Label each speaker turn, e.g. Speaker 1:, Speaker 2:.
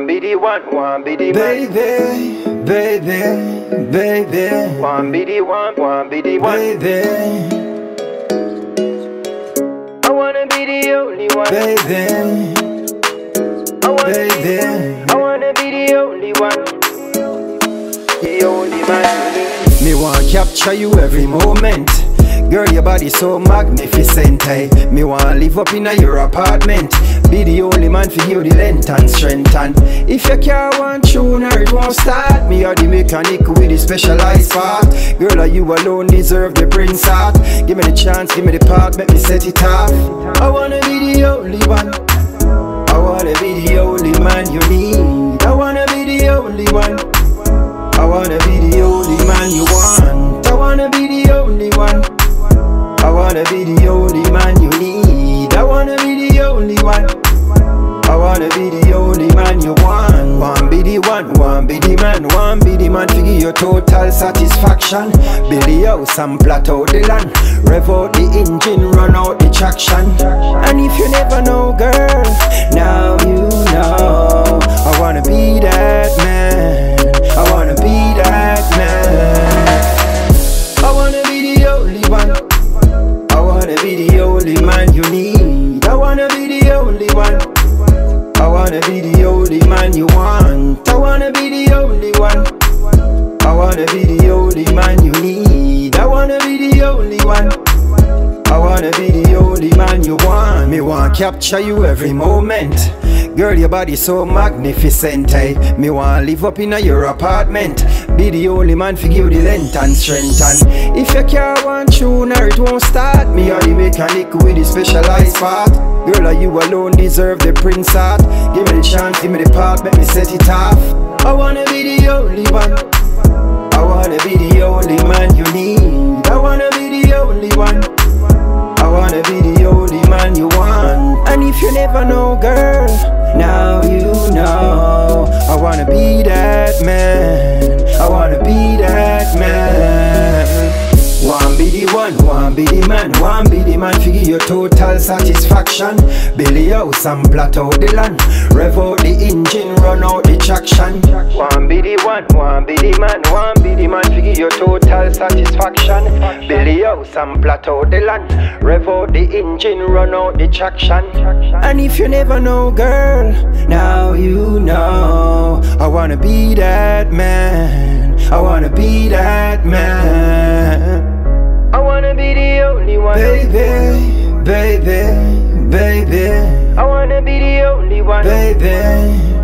Speaker 1: One be the one be the
Speaker 2: baby, baby, baby.
Speaker 1: One be the one be the one.
Speaker 2: Baby,
Speaker 1: I wanna be the only one.
Speaker 2: baby,
Speaker 1: I wanna
Speaker 2: baby.
Speaker 1: I wanna be the only one. The only man.
Speaker 2: Me want capture you every moment. Girl, your body so magnificent, eh? Me want live up in your apartment. Be the only man for you the length and strength. And if your car want tune or it won't start, me are the mechanic with the specialized part. Girl, you alone deserve the prince heart. Give me the chance, give me the part, make me set it off. I wanna be the only one. I wanna be the only man you need. I wanna be the only one. I wanna be the only man you want. I wanna be the only one. I wanna be the only man you need. I wanna be the only one. I wanna be the only man you want. One be the one be the man. One be the man to give you total satisfaction. Build the house and plot out the land. Rev out the engine, run out the traction. And if you never know, girl, now you know. I wanna be that man. I wanna be that man. I wanna be the only one. I wanna be the only man you need. I wanna be the only one. I wanna be the only man you want. I wanna be the only one. I wanna be the only man you need. I wanna be the only one. I wanna be the only man you want. Me want capture you every moment. Girl, your body so magnificent, eh? Me want live up in your apartment. Be the only man for you the length and strength. And if your car want tune or it won't start, me are the mechanic with the specialized part. Girl, you alone deserve the prince heart. Give me the chance, give me the part, make me set it off. I wanna be the only one. I wanna be the only man you need. I wanna be the only one. I wanna be the only man you want. And if you never know, girl, now you know. I wanna be that man. I wanna be that man. One be the one be the man. One be the man for give you total satisfaction. Build the house and plot out the land. Rev out the engine, run out the traction.
Speaker 1: One be the one be the man. One be the man for give you total satisfaction. Build the house and plot out the land. Rev out the engine, run out the traction.
Speaker 2: And if you never know, girl, now you know. I wanna be that man. I wanna be that man.
Speaker 1: I wanna be the only one.
Speaker 2: Baby, baby, baby.
Speaker 1: I wanna be the only one.
Speaker 2: Baby.